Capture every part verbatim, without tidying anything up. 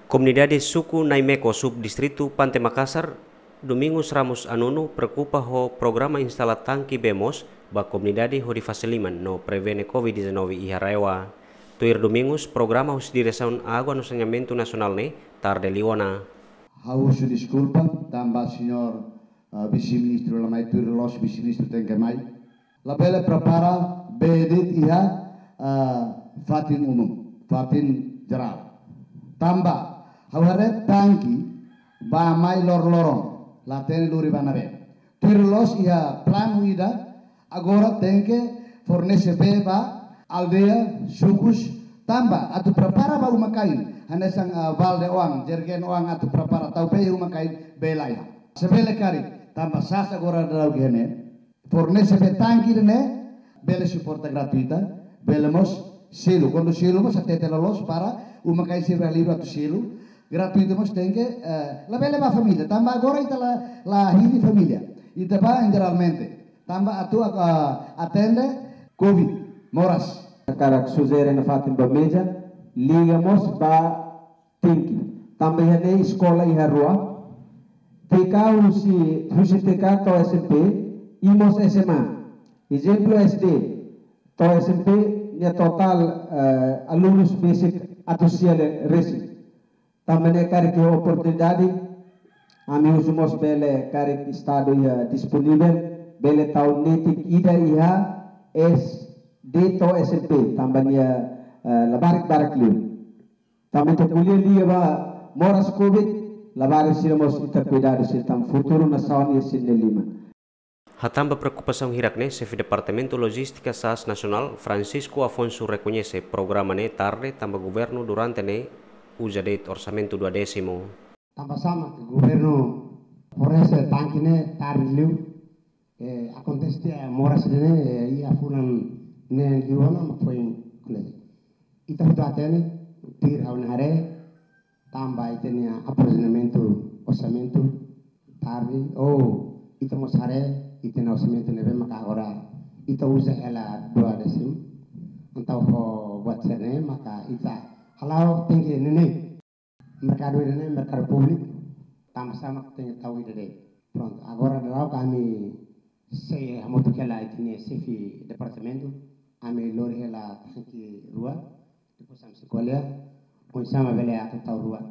Comunidade suku Naimeko subdistrito Pantai Makassar Domingos Ramos Anono preocupa ho programa instala tangki Bemos ba comunidade ho di fase lima no prevene covid dezenove i Haraewa. Tuir Domingos programa hos direção água no saneamento nacional ne tarde liwana. Hausu desculpa tambah senhor uh, vice-ministro lamai tuir los vice-ministro tengkemai. La bela prepara bedit iha uh, fatin umum, fatin geral. Tambah haware tangki ba mai lor-lorong la tene luri banabe. Tuir los iha plan huida agora tenke fornece beba aldea sukus tambah atau prepara ba umakain hanesang uh, valde oang jergen oang atau prepara tau pe umakain belaya sebele kari tambah sas agora dalau gene fornece be tangki dene bele supporta gratuita belemos selo quando selo mas atete los para umakain se libro atau selo gratuito mas tenke uh, la bele ba família tambah agora ita la la hili família ita ba generalmente tambah atu uh, atende covid moras karak suzere na fatin bameja ligamos ba tinki também hane escola iha rua teka usi usi teka to S M P imos S M A exemplo S D to S M P nya total uh, alunos basic atau siale resi também ne karik oportunidade ami usumos bele karik estado iha disponível bele tahun netik ida iha es dito S M P tambahnya uh, labarik-barik liu tambah terkuliah liya ba moras covid labarik silamos ita cuidado sitam futuro na sawan yesin lima. Hatamba preocupação hirakne chefe departamento logística S A S nacional Francisco Afonso reconhece programa ne tarde tambah governo durante ne usa de orçamento duodécimo. Tambah sama ke governo fornece tangki ne tarde liu eh, acontece moras ne ia fulan ne liwana ma foi ne ita huda tene tir hawnare tambah itenia aprovisionamento orçamento tarde oh ita mosare itena orçamento nebe maka ora ita usa ela dua desim antau ho buat sene maka ita halau tinggi nene mercado nene mercado publik tambah sama tinggi tahu ide pronto agora dalau kami se hamotukela itenia sefi departamento ame lori hela tangki rua depois am sekolah pun sama bele atau tahu rua.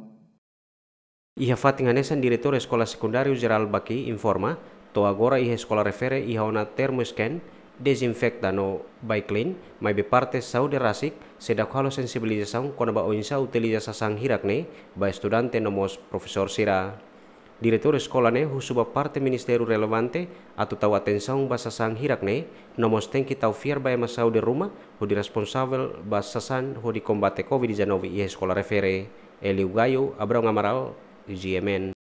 Iha fatinganesan diretor sekolah sekundario Geral Baki informa to agora iha sekolah refere iha ona termoscan desinfecta no by clean mai be parte saúde rasik sedak halo sensibilização kona ba oinsa utilização hirakne ba estudante nomos profesor sira. Diretor sekolah ne husuba parte ministério relevante atau tahu atenção basasang hirak ne nomos tengki tau fiar ba masau de rumah ho di responsável basasan ho di combate covid dezenove i sekolah refere Eliu Gayo Abrão Amaral G M N.